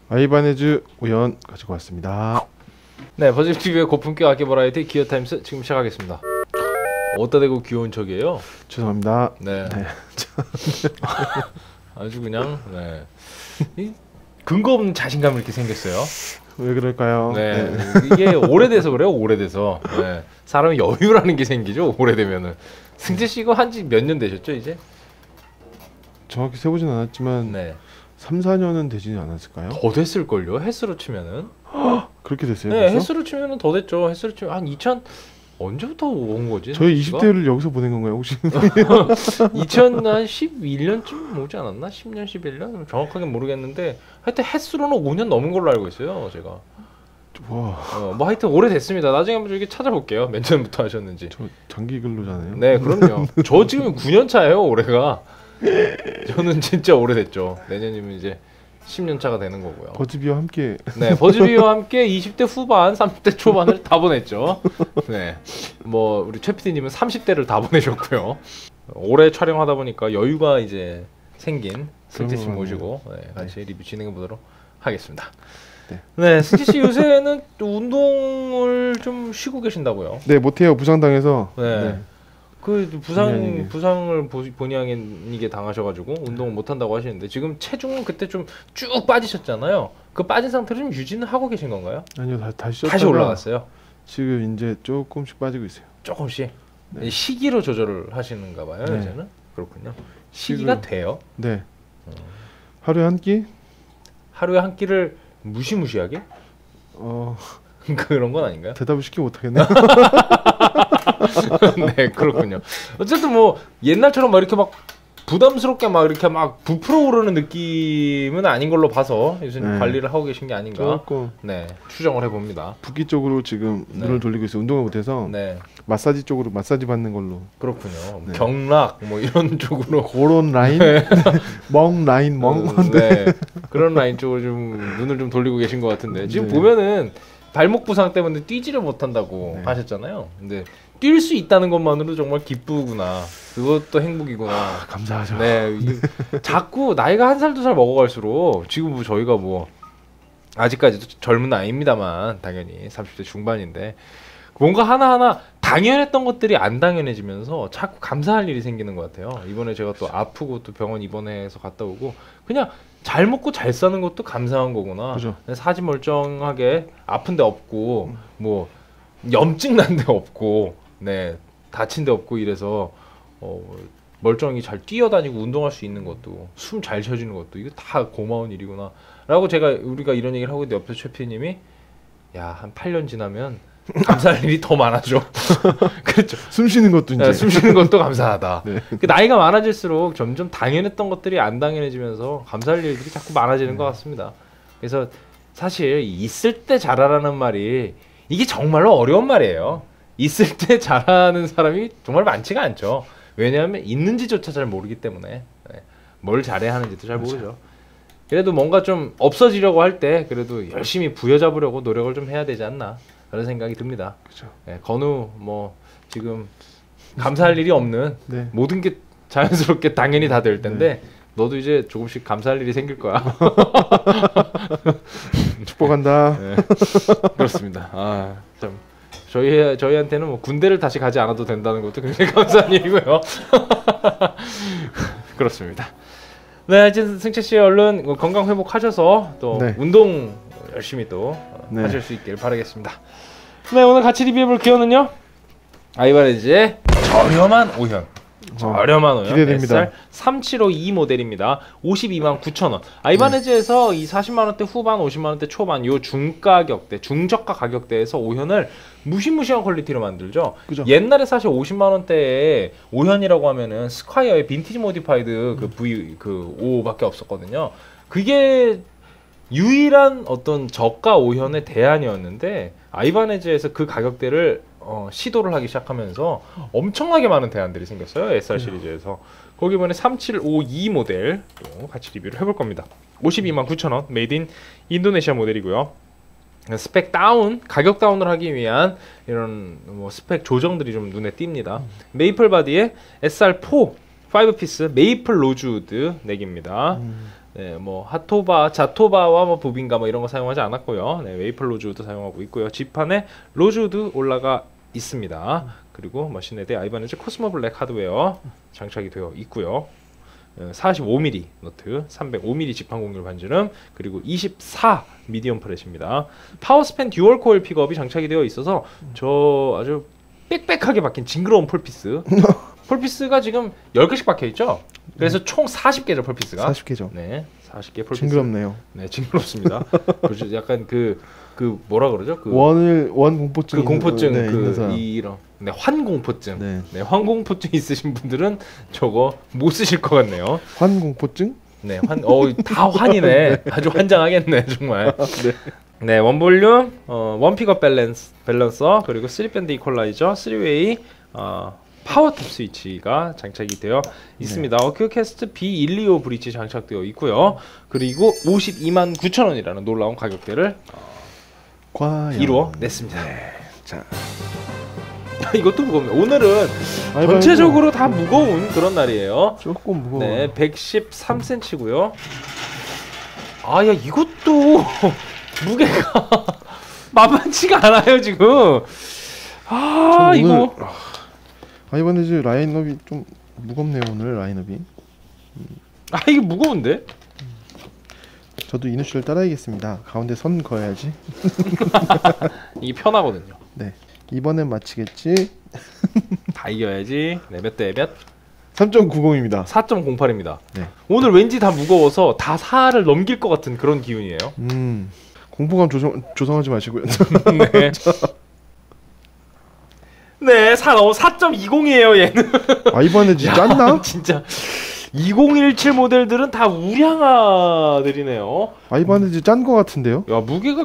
아이바네즈 우연 가지고 왔습니다. 네, 버즈TV의 고품격 악기 버라이티 기어타임스 지금 시작하겠습니다. 어디다 대고 귀여운 척이에요? 죄송합니다. 네. 아주 그냥 이 근거 없는 자신감이 이렇게 생겼어요. 왜 그럴까요? 네. 이게 오래돼서 그래요. 오래돼서. 네. 사람이 여유라는 게 생기죠. 오래되면은. 승재 씨 이거 한지 몇 년 되셨죠, 이제? 정확히 세보진 않았지만 네. 3, 4년은 되지는 않았을까요? 더 됐을 걸요. 헬스로 치면은. 그렇게 됐어요? 네, 벌써? 헬스로 치면은 더 됐죠. 헬스로 치면 한 2000 언제부터 온 거지? 저희 20대를 여기서 보낸 건가요, 혹시? 2011년쯤 오지 않았나? 10년, 11년? 정확하게 모르겠는데 하여튼 헬스로는 5년 넘은 걸로 알고 있어요, 제가. 와, 뭐 하여튼 오래됐습니다. 나중에 한번 이렇게 찾아볼게요. 몇 년부터 하셨는지. 저 장기 근로자네요. 네, 그럼요. 저 지금 9년 차예요, 올해가. 저는 진짜 오래됐죠. 내년이면 이제 10년 차가 되는 거고요. 버즈비와 함께 네, 버즈비와 함께 20대 후반, 30대 초반을 다 보냈죠. 네, 뭐 우리 최 PD님은 30대를 다 보내셨고요. 올해 촬영하다 보니까 여유가 이제 생긴 승재 씨 모시고 같이 리뷰 진행해 보도록 하겠습니다. 네, 승재 씨 요새는 또 운동을 좀 쉬고 계신다고요? 네, 못해요. 부상당해서. 네. 그 아니게. 부상을 본의 아니게 당하셔가지고 운동을 못 한다고 하시는데 지금 체중은 그때 좀 쭉 빠지셨잖아요. 그 빠진 상태를 좀 유지는 하고 계신 건가요? 아니요, 다시 다시 올라갔어요. 지금 이제 조금씩 빠지고 있어요. 조금씩. 네. 시기로 조절을 하시는가 봐요. 네. 이제는. 그렇군요. 시기가 돼요. 네. 하루에 한 끼? 하루에 한 끼를 무시무시하게? 그런 건 아닌가요? 대답을 쉽게 못 하겠네요. 네, 그렇군요. 어쨌든 뭐 옛날처럼 막 이렇게 막 부담스럽게 막 이렇게 막 부풀어 오르는 느낌은 아닌 걸로 봐서 요즘 네. 관리를 하고 계신 게 아닌가. 조금 네, 추정을 해봅니다. 붓기 쪽으로 지금 네. 눈을 돌리고 있어요. 운동을 못해서 네, 마사지 쪽으로 마사지 받는 걸로. 그렇군요. 네. 경락 뭐 이런 쪽으로. 그런 라인, 멍 라인, 멍. 네, 그런 라인 쪽으로 좀 눈을 좀 돌리고 계신 것 같은데 지금 네. 보면은 발목 부상 때문에 뛰지를 못한다고 네. 하셨잖아요. 근데 뛸 수 있다는 것만으로 정말 기쁘구나. 그것도 행복이구나. 감사하죠. 네, 자꾸 나이가 한 살 두 살 먹어갈수록 지금 뭐 저희가 뭐 아직까지도 젊은 나이입니다만 당연히 30대 중반인데 뭔가 하나하나 당연했던 것들이 안 당연해지면서 자꾸 감사할 일이 생기는 것 같아요. 이번에 제가 또 아프고 또 병원 입원해서 갔다 오고 그냥 잘 먹고 잘 사는 것도 감사한 거구나. 그죠. 사지 멀쩡하게 아픈 데 없고 뭐 염증 난 데 없고 네 다친 데 없고 이래서 멀쩡히 잘 뛰어다니고 운동할 수 있는 것도 숨 잘 쉬어주는 것도 이거 다 고마운 일이구나 라고 우리가 이런 얘기를 하고 있는데 옆에 최 PD님이 야 한 8년 지나면 감사할 일이 더 많아져. 그렇죠. 숨 쉬는 것도 이제. 네, 숨 쉬는 것도 감사하다. 네. 그 나이가 많아질수록 점점 당연했던 것들이 안 당연해지면서 감사할 일들이 자꾸 많아지는 것 같습니다. 그래서 사실 있을 때 잘하라는 말이 이게 정말로 어려운 말이에요. 있을 때 잘하는 사람이 정말 많지가 않죠. 왜냐하면 있는지조차 잘 모르기 때문에 뭘 잘해야 하는지도 잘 모르죠. 그래도 뭔가 좀 없어지려고 할 때 그래도 열심히 부여잡으려고 노력을 좀 해야 되지 않나 그런 생각이 듭니다. 그렇죠. 네, 건우 뭐 지금 감사할 일이 없는 네. 모든 게 자연스럽게 당연히 다 될 텐데 너도 이제 조금씩 감사할 일이 생길 거야. 축복한다. 네, 그렇습니다. 아, 참 저희한테는 뭐 군대를 다시 가지 않아도 된다는 것도 굉장히 감사한 일이고요. 그렇습니다. 네, 하여튼 승채 씨 얼른 건강 회복하셔서 또 네. 운동 열심히 또 네. 하실 수 있길 바라겠습니다. 네, 오늘 같이 리뷰해볼 기어는요 아이바네즈의 저렴한 오현. 저렴한 오현 기대됩니다. SR 3752 모델입니다. 529,000원. 아이바네즈에서 이 40만원대 후반 50만원대 초반 요 중가격대 중저가 가격대에서 오현을 무시무시한 퀄리티로 만들죠. 그죠. 옛날에 사실 50만원대에 오현이라고 하면은 스콰이어의 빈티지 모디파이드 그 V 그 5밖에 없었거든요. 그게 유일한 어떤 저가 오현의 대안이었는데 아이바네즈에서 그 가격대를 시도를 하기 시작하면서 엄청나게 많은 대안들이 생겼어요. SR 시리즈에서. 거기 이번에 3752 모델 또 같이 리뷰를 해볼 겁니다. 529,000원 메이드 인 인도네시아 모델이고요. 스펙 다운, 가격 다운을 하기 위한 이런 뭐 스펙 조정들이 좀 눈에 띕니다. 메이플 바디에 SR4 5피스 메이플 로즈우드 넥입니다. 네, 뭐 핫토바, 자토바와 뭐 부빈가 뭐 이런 거 사용하지 않았고요. 네, 웨이플 로즈우드 사용하고 있고요. G판에 로즈우드 올라가 있습니다. 그리고 머신헤드에 아이바네즈 코스모 블랙 하드웨어 장착이 되어 있고요. 45mm 너트, 305mm 지판 공률 반지름, 그리고 24 미디엄 프렛입니다. 파워스팬 듀얼 코일 픽업이 장착이 되어 있어서 저 아주 빽빽하게 박힌 징그러운 폴피스. 폴피스가 지금 10개씩 박혀 있죠. 그래서 총 40개죠, 폴피스가. 40개죠. 네, 40개 폴피스. 징그럽네요. 네, 징그럽습니다. 그렇죠. 약간 그 뭐라 그러죠? 그 원 공포증. 그 공포증 네, 있는 그 사람. 이런 네, 환공포증. 네. 네, 환공포증 있으신 분들은 저거 못 쓰실 것 같네요. 환공포증? 네, 다 환이네. 아주 환장하겠네, 정말. 네, 원볼륨, 원픽업 밸런서, 그리고 3밴드 이퀄라이저, 3웨이 파워탭 스위치가 장착이 되어 있습니다. 어큐캐스트 B125 브릿지 장착되어 있고요. 그리고 529,000원이라는 놀라운 가격대를 과연 이루어냈습니다. 자, 이것도 무겁네요. 오늘은 전체적으로 다 무거운 그런 날이에요. 조금 무거워. 네, 113cm고요. 아, 야, 이것도 무게가 만만치가 않아요, 지금. 아, 이거. 아이바네즈 라인업이 좀 무겁네요, 오늘 라인업이. 아, 이게 무거운데? 저도 이누 씨를 따라야겠습니다. 가운데 선 그어야지. 이게 편하거든요. 네. 이번엔 맞히겠지. 다 이겨야지. 네, 몇 대 몇? 3.90입니다. 4.08입니다. 네. 오늘 왠지 다 무거워서 다 4를 넘길 것 같은 그런 기운이에요. 공포감 조성하지 마시고요. 네. 네, 4.20이에요, 얘는. 아이바네즈 짰나? 진짜 2017 모델들은 다 우량아들이네요. 아이바네즈 짠 거 같은데요? 야, 무게가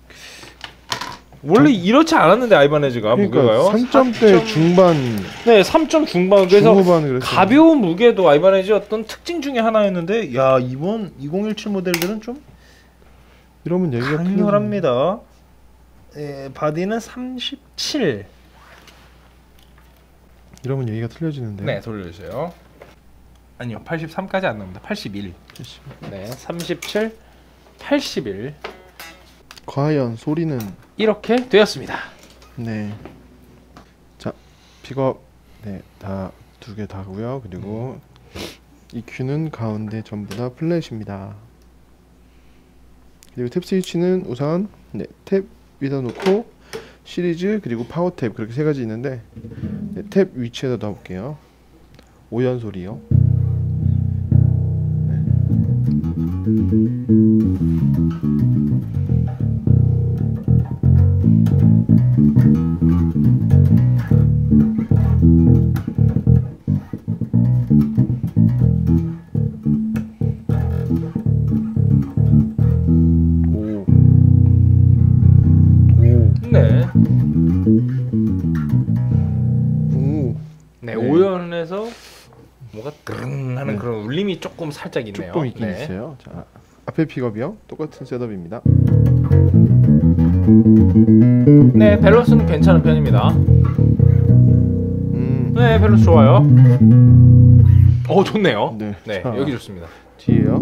원래 이렇지 않았는데 아이바네즈가 그러니까 무게가요. 3점대 중반. 네, 3점 중반. 그래서 중후반 그랬어요. 가벼운 무게도 아이바네즈 어떤 특징 중에 하나였는데, 야, 이번 2017 모델들은 좀 이러면 얘기가 강렬합니다. 예, 바디는 37. 이러면 얘기가 틀려지는데. 네, 돌려주세요. 아니요, 83까지 안 나옵니다. 81. 네, 37, 81. 과연 소리는 이렇게 되었습니다. 네. 자, 픽업 네, 다 두 개 다고요. 그리고 EQ는 가운데 전부 다 플랫입니다. 그리고 탭 스위치는 우선 네, 탭 위에다 놓고 시리즈 그리고 파워 탭 그렇게 세 가지 있는데 네, 탭 위치에다 놔볼게요. 5연 소리요. 네. 네, 네. 5연에서 뭔가 드릉 하는 네. 그런 울림이 조금 살짝 있네요. 조금 있긴 네. 있어요. 자, 앞에 픽업이요. 똑같은 셋업입니다. 네, 밸런스는 괜찮은 편입니다. 네, 밸런스 좋아요. 좋네요. 네. 네, 자, 여기 좋습니다. 뒤에요.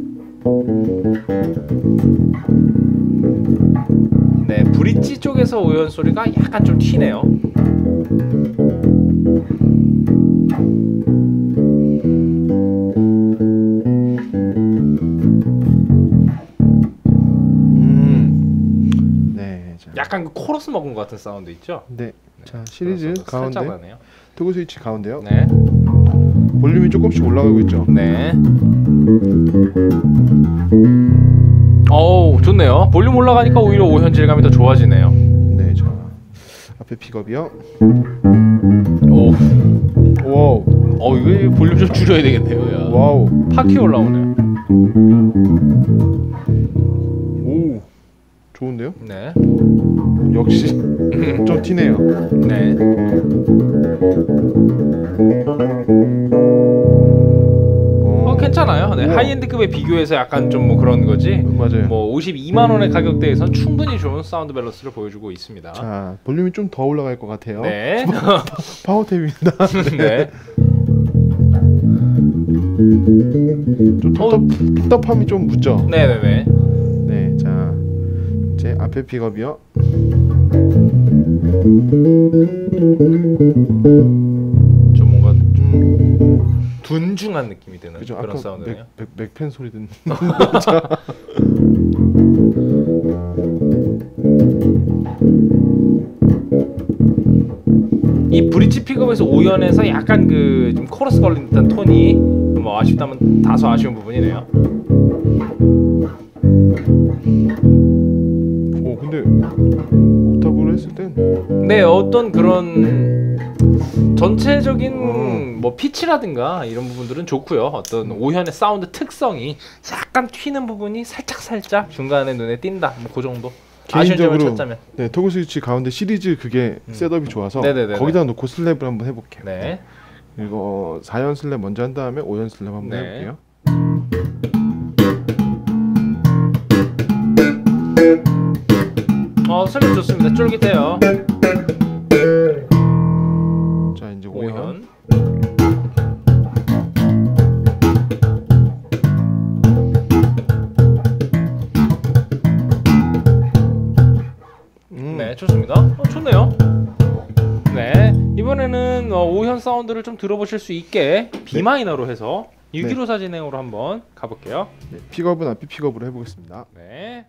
네, 브릿지 쪽에서 5연 소리가 약간 좀 튀네요. 네. 자. 약간 그 코러스 먹은 것 같은 사운드 있죠? 네. 자, 시리즈 코러스가 가운데 살짝 나네요. 토글 스위치 가운데요. 네, 볼륨이 조금씩 올라가고 있죠. 네. 어우, 좋네요. 볼륨 올라가니까 오히려 5현 질감이 더 좋아지네요. 네. 자, 앞에 픽업이요. 오, 와우. 이거 볼륨 좀 줄여야 되겠네요. 야. 와우. 파키 올라오네요. 오. 좋은데요? 네, 역시 좀 튀네요. 네. 괜찮아요. 네, 우와. 하이엔드급에 비교해서 약간 좀 뭐 그런 거지. 맞아요. 뭐 52만 원의 가격대에선 충분히 좋은 사운드 밸런스를 보여주고 있습니다. 자, 볼륨이 좀 더 올라갈 것 같아요. 네. 파워탭입니다. 네. 좀 텁텁함이 좀 묻죠. 네네네. 네, 자 이제 앞에 픽업이요. 좀 뭔가 둔중한 느낌이 드는 그죠? 그런 아까 사운드네요. 맥펜 소리 듣는. 이 브릿지 픽업에서 5연에서 약간 그 좀 코러스 걸린 듯한 톤이 뭐 아쉽다면 다소 아쉬운 부분이네요. 오 근데 옥타브로 했을 땐 네, 어떤 그런 전체적인 뭐 피치라든가 이런 부분들은 좋고요. 어떤 5현의 사운드 특성이 약간 튀는 부분이 살짝 중간에 눈에 띈다. 뭐 그 정도. 아쉬운 점을 개인적으로 찾자면. 네 토글 스위치 가운데 시리즈 그게 셋업이 좋아서 네네네네. 거기다 놓고 슬랩을 한번 해볼게요. 네. 이거 4연 슬랩 먼저 한 다음에 5연 슬랩 한번 네. 해볼게요. 슬립 좋습니다. 쫄깃해요. 자 이제 5연. 5현. 네, 좋습니다. 좋네요. 네, 이번에는 5현 사운드를 좀 들어보실 수 있게 B 마이너로 해서 615사 진행으로 한번 가볼게요. 네, 픽업은 앞에 픽업으로 해보겠습니다. 네.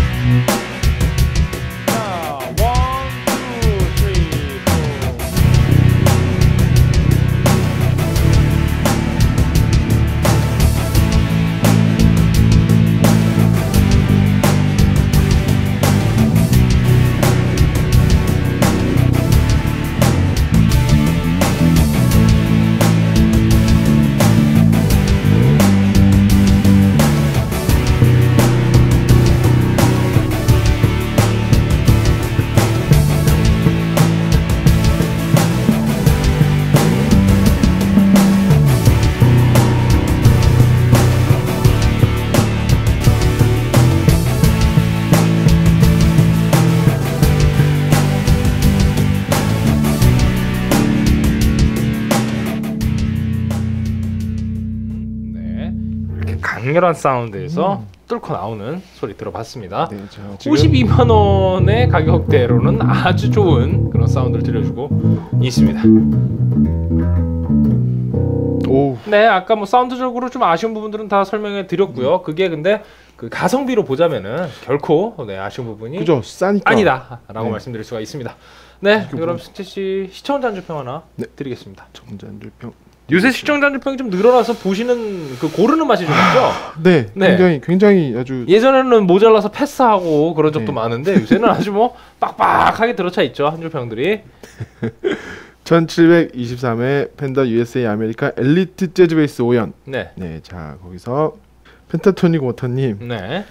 자, 1, 2, 3, 4. 강렬한 사운드에서 뚫고 나오는 소리 들어봤습니다. 네, 자, 지금 52만 원의 가격대로는 아주 좋은 그런 사운드를 들려주고 있습니다. 오 네, 아까 뭐 사운드적으로 좀 아쉬운 부분들은 다 설명해 드렸고요. 그게 근데 그 가성비로 보자면은 결코 네, 아쉬운 부분이 그죠 싸니까 아니다라고 네. 말씀드릴 수가 있습니다. 네, 이게 그럼 뭐- 승채 씨 시청자 한줄평 하나 네. 드리겠습니다. 정잔들평. 요새 시청자 한줄평이 좀 늘어나서 보시는 그 고르는 맛이 좀 있죠. 네, 네. 굉장히 아주 예전에는 모자라서 패스하고 그런 적도 네. 많은데 요새는 아주 뭐 빡빡하게 들어차 있죠 한줄평들이. 1723회 펜더 USA 아메리카 엘리트 재즈 베이스 5연. 네, 네, 자 거기서 펜타토닉 워터님 네,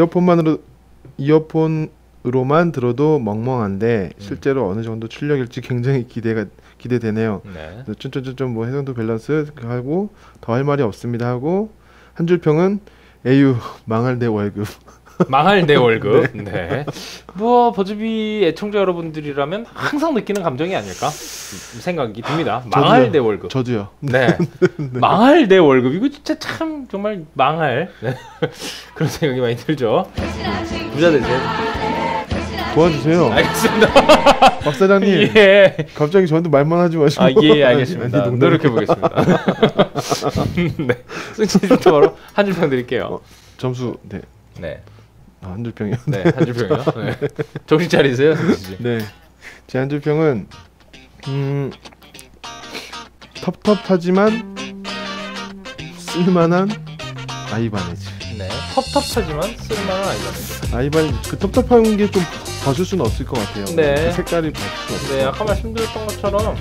이어폰으로만 들어도 멍멍한데 실제로 어느 정도 출력일지 굉장히 기대되네요. 네. 쭌쭌쭌 뭐 해상도 밸런스 하고 더 할 말이 없습니다 하고 한 줄 평은 에휴 망할 내 월급. 망할 내 월급. 네. 뭐 버즈비 애청자 여러분들이라면 항상 느끼는 감정이 아닐까 생각이 듭니다. 망할 내 월급. 저도요. 네. 망할 내 월급. 이거 진짜 참 정말 망할 네. 그런 생각이 많이 들죠. 부자 되세요. 도와주세요. 알겠습니다. 박 사장님 예. 갑자기 저한테 말만 하지 마시고. 예, 알겠습니다. 노력해 보겠습니다. 네. 승진부터 바로 한 줄평 드릴게요. 점수 네. 네. 한 줄 평이요. 네, 한 줄평이요. 네. 정신 차리세요, 승진 씨. 네. 제 한 줄 평은 텁텁하지만 쓸만한 아이바네즈. 네. 텁텁하지만 쓸만한 아이디어입니다. 아이바네 그 텁텁한 게 좀 봐줄 수는 없을 것 같아요. 네. 그 색깔이 봐줄 수 없어요. 네, 아까 말씀드렸던 것처럼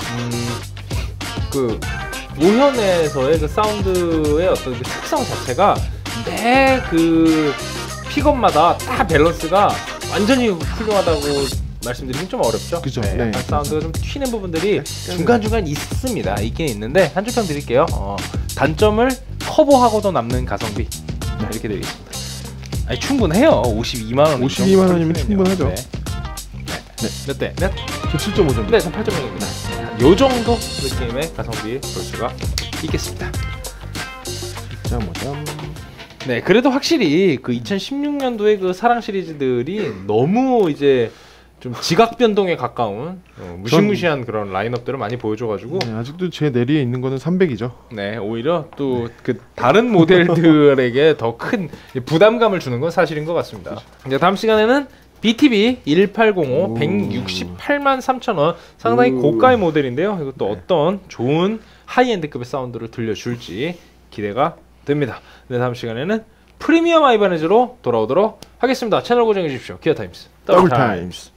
그 5현에서의 그 사운드의 어떤 그 특성 자체가 매 그 픽업마다 다 밸런스가 완전히 훌륭하다고 말씀드리긴 좀 어렵죠. 그죠. 네, 네. 약간 사운드가 좀 튀는 부분들이 중간중간 있습니다. 있긴 있는데 한 줄평 드릴게요. 단점을 커버하고도 남는 가성비 이렇게 드리겠습니다. 아니 충분해요. 52만 원. 52만 원이면 충분하죠. 네. 몇 대? 몇? 저 7.5점. 네, 전 8.0입니다. 요 정도 느낌의 가성비 볼 수가 있겠습니다. 짜모잠. 네, 그래도 확실히 그 2016년도에 그 사랑 시리즈들이 너무 이제 좀 지각 변동에 가까운 무시무시한 그런 라인업들을 많이 보여줘가지고 네, 아직도 제 내리에 있는 거는 300이죠. 네, 오히려 또 그 다른 모델들에게 더 큰 부담감을 주는 건 사실인 것 같습니다. 이제 다음 시간에는 BTB 1805 오. 168만 3천원 상당히 오. 고가의 모델인데요. 이것도 네. 어떤 좋은 하이엔드급의 사운드를 들려줄지 기대가 됩니다. 네, 다음 시간에는 프리미엄 아이바네즈로 돌아오도록 하겠습니다. 채널 고정해 주십시오. 기아타임스 더블 타임스.